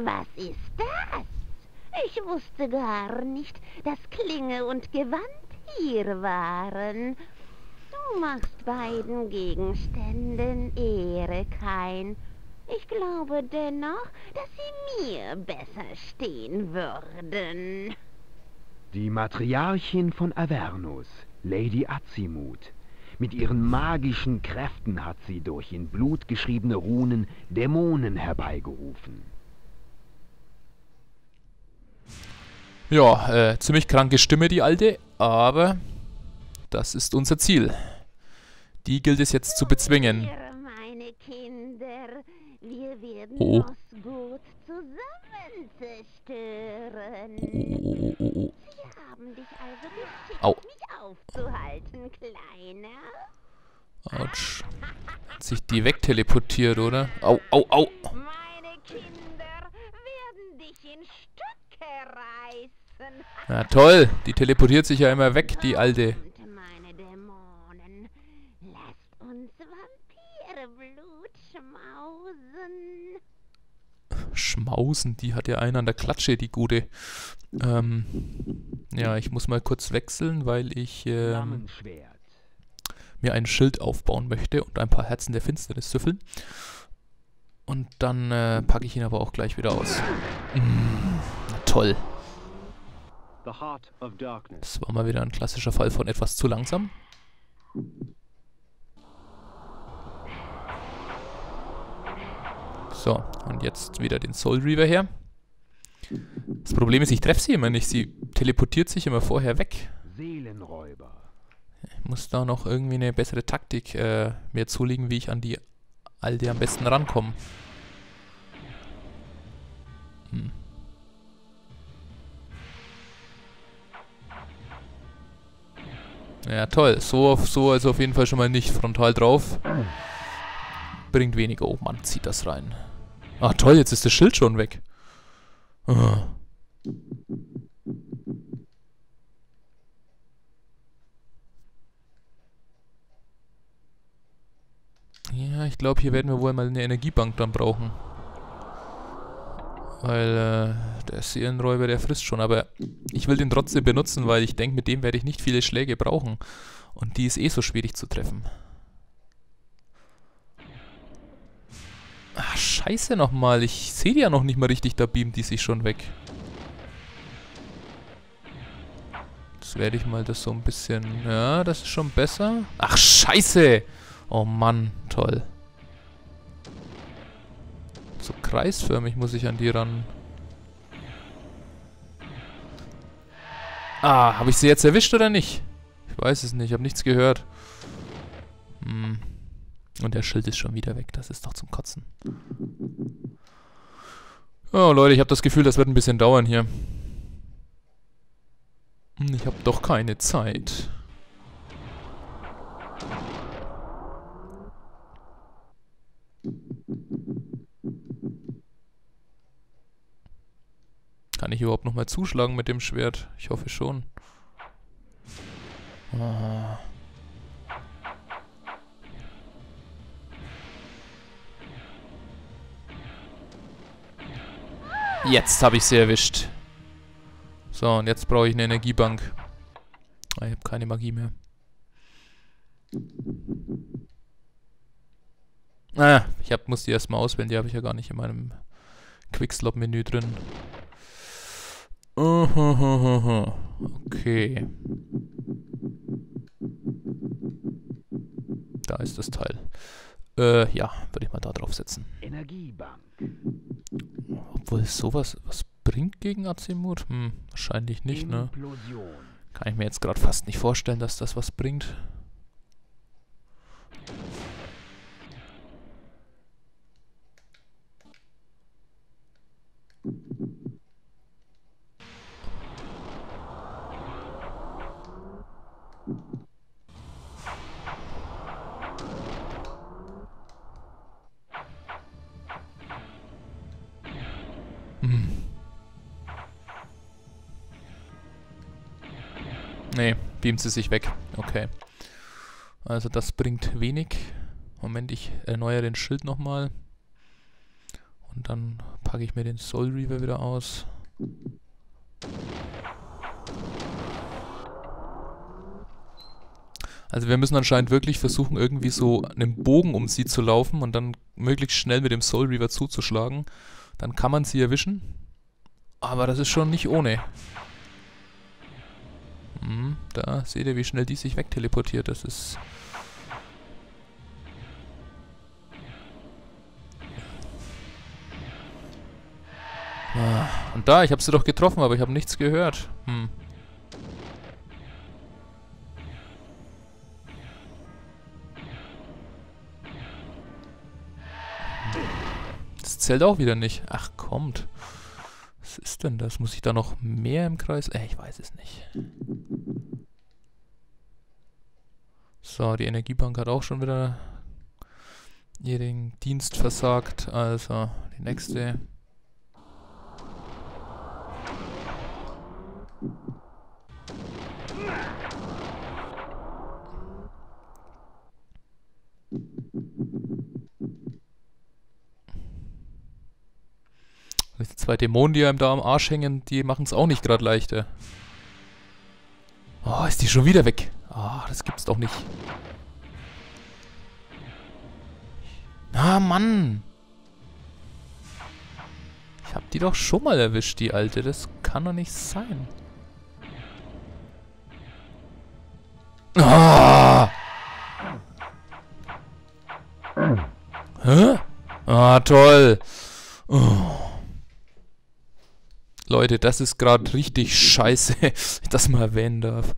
Was ist das? Ich wusste gar nicht, dass Klinge und Gewand hier waren. Du machst beiden Gegenständen Ehre, Kain. Ich glaube dennoch, dass sie mir besser stehen würden. Die Matriarchin von Avernus, Lady Azimut. Mit ihren magischen Kräften hat sie durch in Blut geschriebene Runen Dämonen herbeigerufen. Ja, ziemlich kranke Stimme, die alte, aber das ist unser Ziel. Die gilt es jetzt zu bezwingen. Meine Kinder, wir werden Oh. Nosgoth zusammen zerstören. Oh. Sie haben dich also geschickt, Au. mich aufzuhalten, Kleiner. Autsch. Hat sich die wegteleportiert, oder? Au. Meine Kinder werden dich in Stücke reißen. Ja, toll. Die teleportiert sich ja immer weg, die alte. Kommt, meine Dämonen, lasst uns Vampirblut schmausen. Schmausen, die hat ja einen an der Klatsche, die gute. Ja, ich muss mal kurz wechseln, weil ich Flammenschwert. mir ein Schild aufbauen möchte und ein paar Herzen der Finsternis süffeln. Und dann packe ich ihn aber auch gleich wieder aus. Na toll. The Heart of Darkness. Das war mal wieder ein klassischer Fall von etwas zu langsam. So, und jetzt wieder den Soul Reaver her. Das Problem ist, ich treffe sie immer nicht. Sie teleportiert sich immer vorher weg. Seelenräuber. Ich muss da noch irgendwie eine bessere Taktik mir zulegen, wie ich an die alte am besten rankomme. Ja, toll. So also auf jeden Fall schon mal nicht. Frontal drauf. Bringt weniger. Oh Mann, zieht das rein. Ach toll, jetzt ist das Schild schon weg. Ah. Ja, ich glaube, hier werden wir wohl mal eine Energiebank dann brauchen. Weil der Seelenräuber, der frisst schon. Aber ich will den trotzdem benutzen, weil ich denke, mit dem werde ich nicht viele Schläge brauchen. Und die ist eh so schwierig zu treffen. Ach, scheiße nochmal. Ich sehe die ja noch nicht mal richtig, da beamt die sich schon weg. Jetzt werde ich mal das so ein bisschen... Ja, das ist schon besser. Ach, scheiße! Oh Mann, toll. So kreisförmig muss ich an die ran. Ah, habe ich sie jetzt erwischt oder nicht? Ich weiß es nicht, ich habe nichts gehört. Und der Schild ist schon wieder weg, das ist doch zum Kotzen. Oh Leute, ich habe das Gefühl, das wird ein bisschen dauern hier. Ich habe doch keine Zeit. Kann ich überhaupt nochmal zuschlagen mit dem Schwert? Ich hoffe schon. Ah. Jetzt habe ich sie erwischt. So, und jetzt brauche ich eine Energiebank. Ich habe keine Magie mehr. Ich muss die erstmal auswählen. Die habe ich ja gar nicht in meinem Quickslot-Menü drin. Okay. Da ist das Teil. Ja, würde ich mal da drauf setzen. Energiebank. Obwohl sowas was bringt gegen Azimut? Wahrscheinlich nicht, ne? Implosion. Kann ich mir jetzt gerade fast nicht vorstellen, dass das was bringt. Nee, beamt sie sich weg. Okay. Also das bringt wenig. Moment, ich erneuere den Schild nochmal. Und dann packe ich mir den Soul Reaver wieder aus. Also wir müssen anscheinend wirklich versuchen, irgendwie so einen Bogen um sie zu laufen und dann möglichst schnell mit dem Soul Reaver zuzuschlagen. Dann kann man sie erwischen. Aber das ist schon nicht ohne. Da seht ihr, wie schnell die sich wegteleportiert. Das ist... Und da, ich habe sie doch getroffen, aber ich habe nichts gehört. Das zählt auch wieder nicht. Ach, kommt. Was ist denn das? Muss ich da noch mehr im Kreis? Ich weiß es nicht. So, die Energiebank hat auch schon wieder ihren Dienst versagt. Also, die nächste. Die zwei Dämonen, die einem da am Arsch hängen, die machen es auch nicht gerade leichter. Oh, ist die schon wieder weg? Ah, das gibt's doch nicht. Ah, Mann! Ich hab die doch schon mal erwischt, die Alte. Das kann doch nicht sein. Ah! Hä? Ah, toll! Oh. Leute, das ist gerade richtig scheiße, wenn ich das mal erwähnen darf.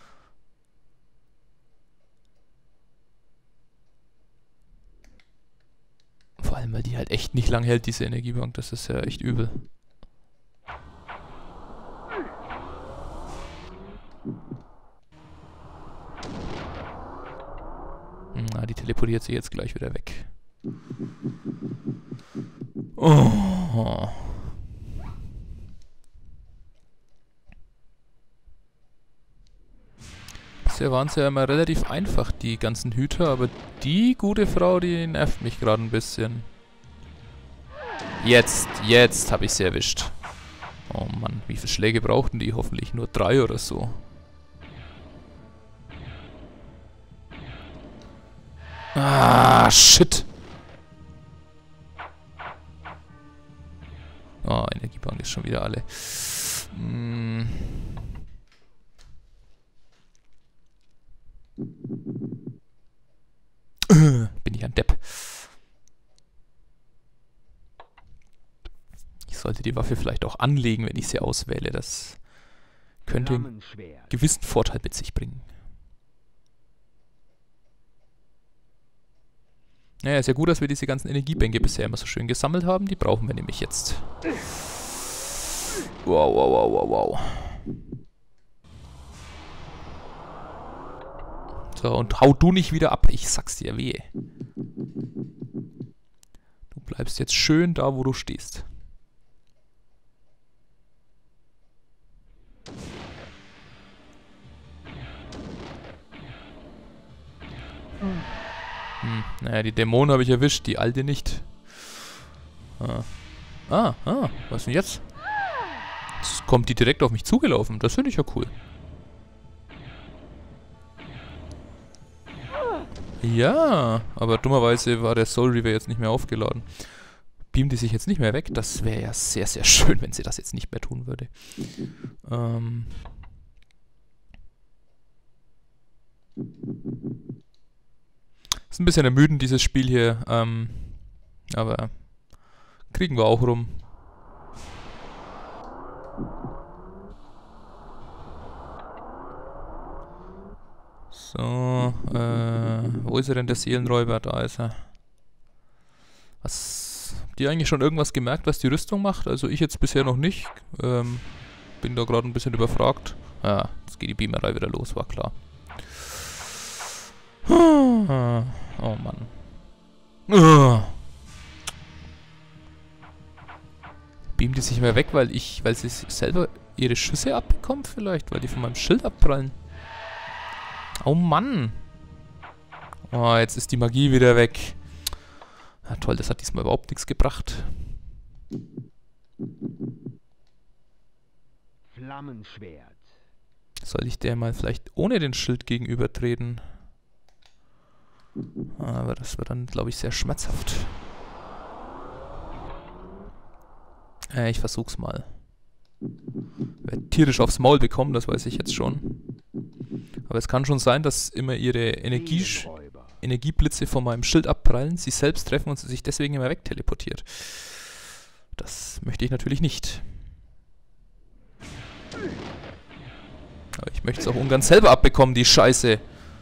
Vor allem, weil die halt echt nicht lang hält, diese Energiebank. Das ist ja echt übel. Na, die teleportiert sich jetzt gleich wieder weg. Oh. Bisher waren es ja immer relativ einfach, die ganzen Hüter, aber die gute Frau, die nervt mich gerade ein bisschen. Jetzt habe ich sie erwischt. Oh Mann, wie viele Schläge brauchten die? Hoffentlich nur 3 oder so. Ah, shit. Oh, Energiebank ist schon wieder alle. Bin ich ein Depp. Ich sollte die Waffe vielleicht auch anlegen, wenn ich sie auswähle. Das könnte einen gewissen Vorteil mit sich bringen. Naja, ist ja gut, dass wir diese ganzen Energiebänke bisher immer so schön gesammelt haben. Die brauchen wir nämlich jetzt. Wow, wow, wow, wow, wow. So, und hau du nicht wieder ab. Ich sag's dir, wehe. Du bleibst jetzt schön da, wo du stehst. Naja, die Dämonen habe ich erwischt, die alte nicht. Was denn jetzt? Jetzt kommt die direkt auf mich zugelaufen. Das finde ich ja cool. Ja, aber dummerweise war der Soul Reaver jetzt nicht mehr aufgeladen. Beamt die sich jetzt nicht mehr weg? Das wäre ja sehr, sehr schön, wenn sie das jetzt nicht mehr tun würde. Ist ein bisschen ermüdend, dieses Spiel hier. Aber kriegen wir auch rum. So, wo ist er denn, der Seelenräuber? Da ist er. Habt ihr eigentlich schon irgendwas gemerkt, was die Rüstung macht? Also ich jetzt bisher noch nicht. Bin da gerade ein bisschen überfragt. Ja, jetzt geht die Beamerei wieder los, war klar. Oh Mann. Beamt die sich mehr weg, weil sie selber ihre Schüsse abbekommt vielleicht? Weil die von meinem Schild abprallen? Oh Mann. Oh, jetzt ist die Magie wieder weg. Ja, toll, das hat diesmal überhaupt nichts gebracht. Flammenschwert. Soll ich der mal vielleicht ohne den Schild gegenübertreten? Aber das wird dann, glaube ich, sehr schmerzhaft. Ich versuch's mal. Werd tierisch aufs Maul bekommen, das weiß ich jetzt schon. Aber es kann schon sein, dass immer ihre Energieblitze von meinem Schild abprallen, sie selbst treffen und sie sich deswegen immer wegteleportiert. Das möchte ich natürlich nicht. Aber ich möchte es auch ungern selber abbekommen, die Scheiße.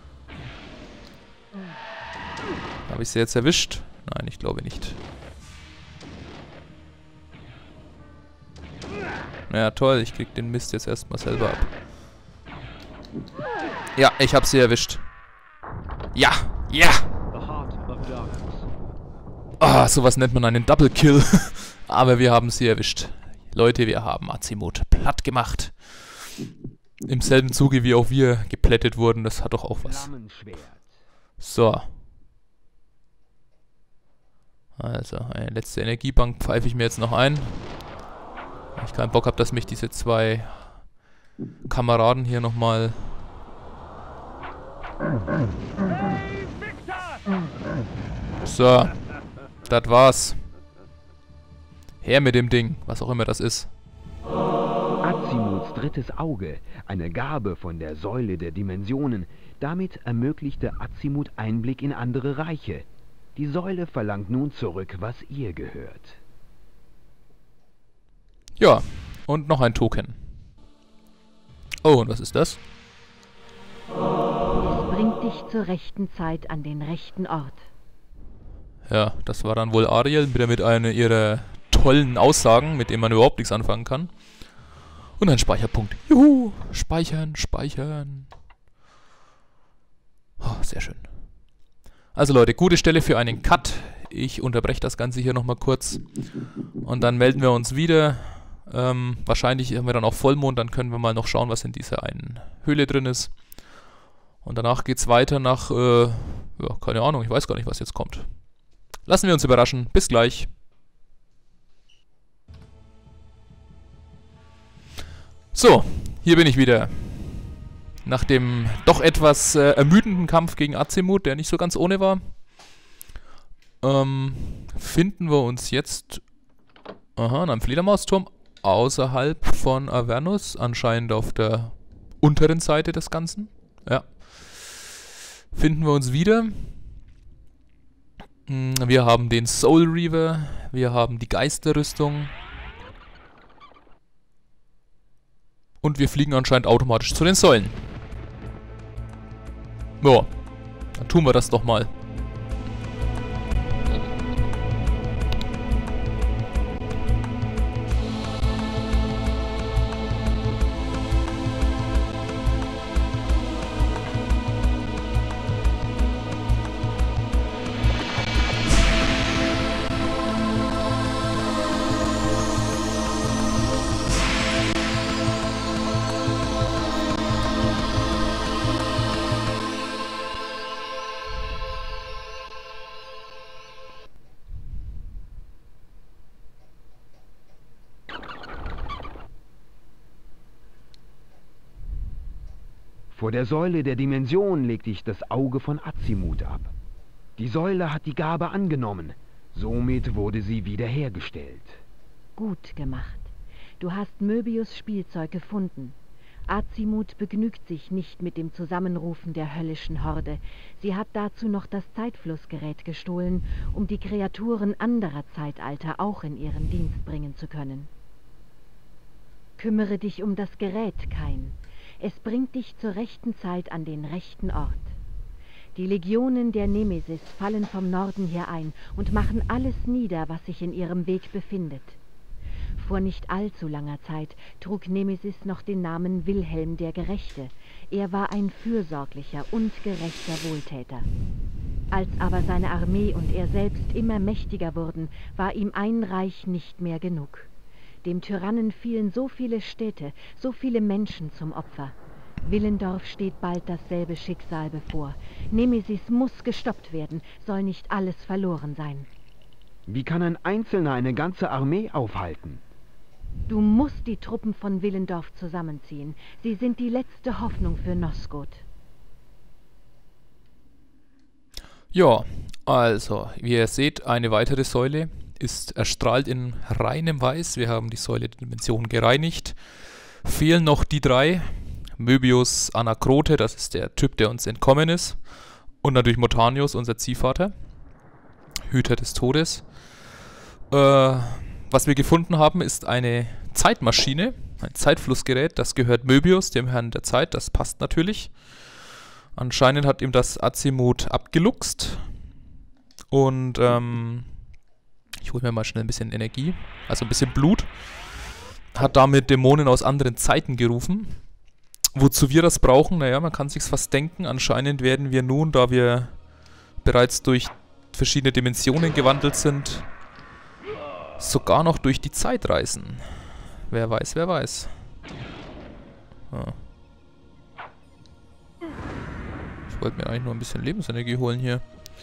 Habe ich sie jetzt erwischt? Nein, ich glaube nicht. Naja, toll, ich krieg den Mist jetzt erstmal selber ab. Ja, ich habe sie erwischt. Ja, ja! Ah, sowas nennt man einen Double Kill. Aber wir haben sie erwischt. Leute, wir haben Azimut platt gemacht. Im selben Zuge, wie auch wir geplättet wurden. Das hat doch auch was. So. Also, eine letzte Energiebank pfeife ich mir jetzt noch ein. Weil ich keinen Bock habe, dass mich diese zwei Kameraden hier nochmal... So. Das war's. Her mit dem Ding, was auch immer das ist. Azimuts drittes Auge, eine Gabe von der Säule der Dimensionen. Damit ermöglichte Azimut Einblick in andere Reiche. Die Säule verlangt nun zurück, was ihr gehört. Ja, und noch ein Token. Oh, und was ist das? Es bringt dich zur rechten Zeit an den rechten Ort. Ja, das war dann wohl Ariel, wieder mit einer ihrer tollen Aussagen, mit denen man überhaupt nichts anfangen kann. Und ein Speicherpunkt. Juhu! Speichern, speichern. Oh, sehr schön. Also Leute, gute Stelle für einen Cut. Ich unterbreche das Ganze hier nochmal kurz. Und dann melden wir uns wieder. Wahrscheinlich haben wir dann auch Vollmond, dann können wir mal noch schauen, was in dieser einen Höhle drin ist. Und danach geht es weiter nach, ja, keine Ahnung, ich weiß gar nicht, was jetzt kommt. Lassen wir uns überraschen. Bis gleich. So, hier bin ich wieder. Nach dem doch etwas ermüdenden Kampf gegen Azimut, der nicht so ganz ohne war, finden wir uns jetzt in einem Fledermausturm außerhalb von Avernus, anscheinend auf der unteren Seite des Ganzen. Ja. Finden wir uns wieder. Wir haben den Soul Reaver, wir haben die Geisterrüstung und wir fliegen anscheinend automatisch zu den Säulen. Ja, dann tun wir das doch mal. Vor der Säule der Dimension legte ich das Auge von Azimut ab. Die Säule hat die Gabe angenommen. Somit wurde sie wiederhergestellt. Gut gemacht. Du hast Möbius' Spielzeug gefunden. Azimut begnügt sich nicht mit dem Zusammenrufen der höllischen Horde. Sie hat dazu noch das Zeitflussgerät gestohlen, um die Kreaturen anderer Zeitalter auch in ihren Dienst bringen zu können. Kümmere dich um das Gerät, Kain. Es bringt dich zur rechten Zeit an den rechten Ort. Die Legionen der Nemesis fallen vom Norden her ein und machen alles nieder, was sich in ihrem Weg befindet. Vor nicht allzu langer Zeit trug Nemesis noch den Namen Wilhelm der Gerechte. Er war ein fürsorglicher und gerechter Wohltäter. Als aber seine Armee und er selbst immer mächtiger wurden, war ihm ein Reich nicht mehr genug. Dem Tyrannen fielen so viele Städte, so viele Menschen zum Opfer. Willendorf steht bald dasselbe Schicksal bevor. Nemesis muss gestoppt werden, soll nicht alles verloren sein. Wie kann ein Einzelner eine ganze Armee aufhalten? Du musst die Truppen von Willendorf zusammenziehen. Sie sind die letzte Hoffnung für Nosgoth. Ja, also, wie ihr seht, eine weitere Säule ist erstrahlt in reinem Weiß. Wir haben die Säule der Dimension gereinigt. Fehlen noch die 3. Möbius Anakrote, das ist der Typ, der uns entkommen ist. Und natürlich Motanius, unser Ziehvater. Hüter des Todes. Was wir gefunden haben, ist eine Zeitmaschine, ein Zeitflussgerät. Das gehört Möbius, dem Herrn der Zeit. Das passt natürlich. Anscheinend hat ihm das Azimuth abgeluchst. Und ich hole mir mal schnell ein bisschen Energie, also ein bisschen Blut. Hat damit Dämonen aus anderen Zeiten gerufen. Wozu wir das brauchen? Naja, man kann sich's fast denken. Anscheinend werden wir nun, da wir bereits durch verschiedene Dimensionen gewandelt sind, sogar noch durch die Zeit reisen. Wer weiß, wer weiß. Ah. Ich wollte mir eigentlich nur ein bisschen Lebensenergie holen hier.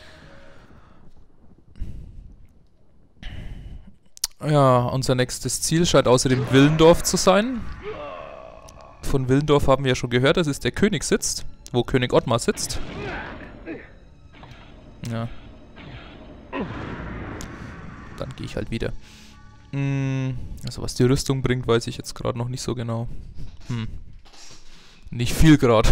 Ja, unser nächstes Ziel scheint außerdem Willendorf zu sein. Von Willendorf haben wir ja schon gehört, das ist der Königssitz, wo König Ottmar sitzt. Ja. Dann gehe ich halt wieder. Also was die Rüstung bringt, weiß ich jetzt gerade noch nicht so genau. Nicht viel gerade.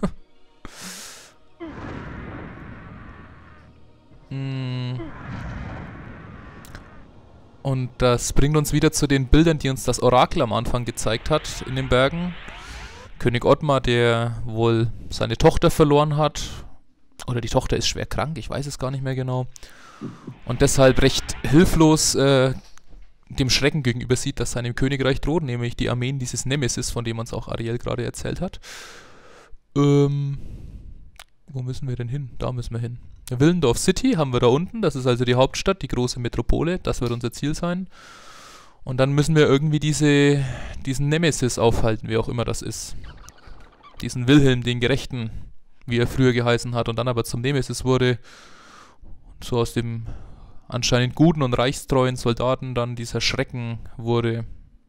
Und das bringt uns wieder zu den Bildern, die uns das Orakel am Anfang gezeigt hat in den Bergen. König Ottmar, der wohl seine Tochter verloren hat. Oder die Tochter ist schwer krank, ich weiß es gar nicht mehr genau. Und deshalb recht hilflos dem Schrecken gegenüber sieht, dass seinem Königreich droht, nämlich die Armeen dieses Nemesis, von dem uns auch Ariel gerade erzählt hat. Wo müssen wir denn hin? Da müssen wir hin. Willendorf City haben wir da unten, das ist also die Hauptstadt, die große Metropole, das wird unser Ziel sein. Und dann müssen wir irgendwie diesen Nemesis aufhalten, wie auch immer das ist. Diesen Wilhelm, den Gerechten, wie er früher geheißen hat und dann aber zum Nemesis wurde. Und so aus dem anscheinend guten und reichstreuen Soldaten dann dieser Schrecken wurde.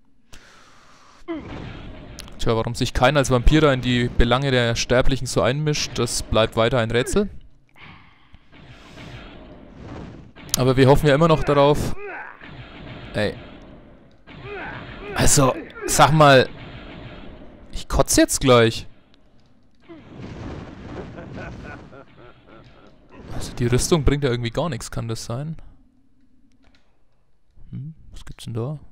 Tja, warum sich keiner als Vampir in die Belange der Sterblichen so einmischt, das bleibt weiter ein Rätsel. Aber wir hoffen ja immer noch darauf. Ey. Also, sag mal. Ich kotze jetzt gleich. Also die Rüstung bringt ja irgendwie gar nichts, kann das sein? Was gibt's denn da?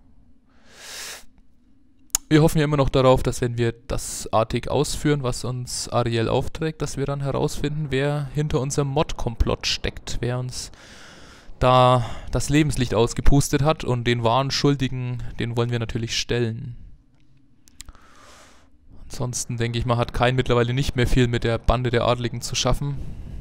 Wir hoffen ja immer noch darauf, dass wenn wir das artig ausführen, was uns Ariel aufträgt, dass wir dann herausfinden, wer hinter unserem Mod-Komplott steckt. Wer uns da das Lebenslicht ausgepustet hat und den wahren Schuldigen, den wollen wir natürlich stellen. Ansonsten denke ich mal, hat Kain mittlerweile nicht mehr viel mit der Bande der Adligen zu schaffen.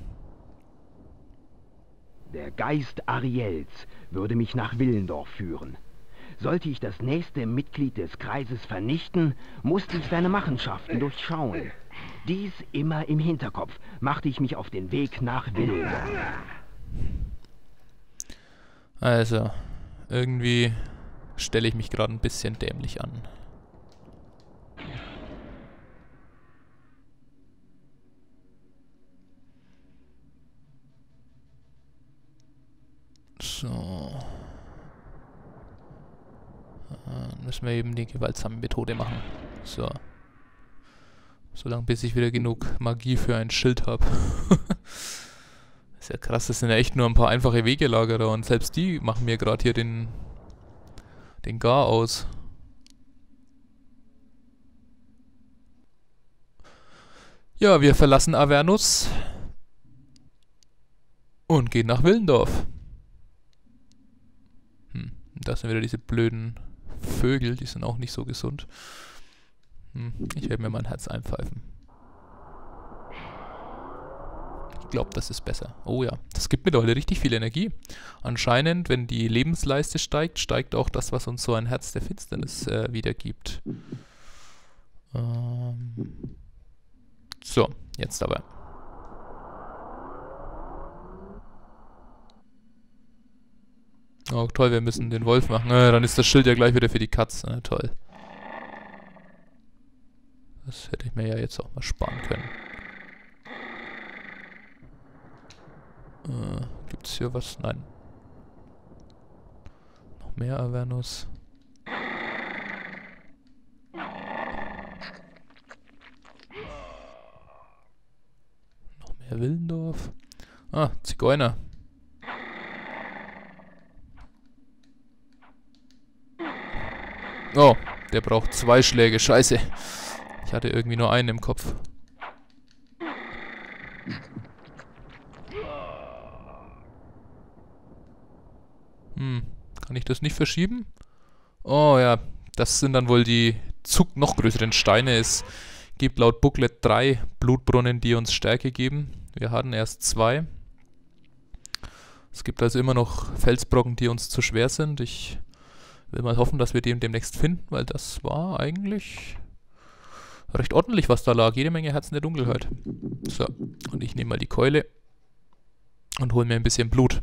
Der Geist Ariels würde mich nach Willendorf führen. Sollte ich das nächste Mitglied des Kreises vernichten, musste ich seine Machenschaften durchschauen. Dies immer im Hinterkopf machte ich mich auf den Weg nach Willendorf. Also, irgendwie stelle ich mich gerade ein bisschen dämlich an. So. Dann müssen wir eben die gewaltsame Methode machen. So. Solange bis ich wieder genug Magie für ein Schild habe. Ist ja krass, das sind ja echt nur ein paar einfache Wegelagerer und selbst die machen mir gerade hier den Gar aus. Ja, wir verlassen Avernus und gehen nach Willendorf. Das sind wieder diese blöden Vögel, die sind auch nicht so gesund. Ich werde mir mein Herz einpfeifen. Ich glaube, das ist besser. Oh ja, das gibt mir doch richtig viel Energie. Anscheinend, wenn die Lebensleiste steigt, steigt auch das, was uns so ein Herz der Finsternis wiedergibt. So, jetzt aber. Oh, toll, wir müssen den Wolf machen. Dann ist das Schild ja gleich wieder für die Katze. Toll. Das hätte ich mir ja jetzt auch mal sparen können. Gibt's hier was? Nein. Noch mehr Avernus. Noch mehr Willendorf. Ah, Zigeuner. Oh, der braucht 2 Schläge. Scheiße. Ich hatte irgendwie nur einen im Kopf. Kann ich das nicht verschieben? Oh ja, das sind dann wohl die noch größeren Steine. Es gibt laut Booklet 3 Blutbrunnen, die uns Stärke geben. Wir hatten erst 2. Es gibt also immer noch Felsbrocken, die uns zu schwer sind. Ich will mal hoffen, dass wir den demnächst finden, weil das war eigentlich recht ordentlich, was da lag. Jede Menge Herzen der Dunkelheit. So, und ich nehme mal die Keule und hole mir ein bisschen Blut.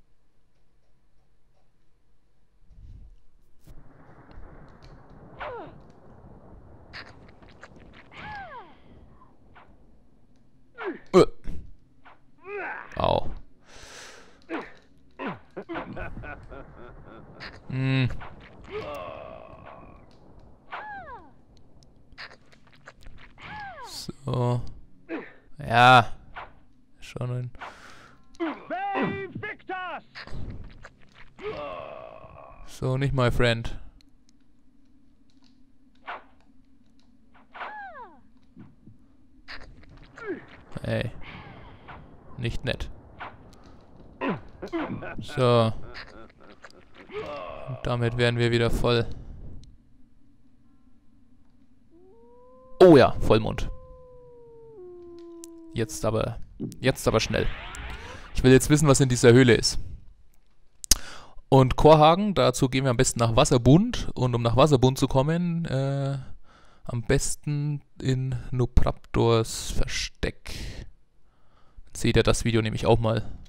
Au. So. Ja. Schon ein... So, nicht my friend. Hey. Nicht nett. So. Und damit werden wir wieder voll. Oh ja, Vollmond. Jetzt aber schnell. Ich will jetzt wissen, was in dieser Höhle ist. Und Korhagen, dazu gehen wir am besten nach Wasserbund. Und um nach Wasserbund zu kommen, am besten in Nupraptors Versteck. Seht ihr das Video nämlich auch mal.